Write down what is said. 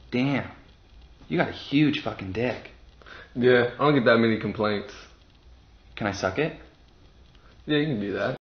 Damn. You got a huge fucking dick. Yeah, I don't get that many complaints. Can I suck it? Yeah, you can do that.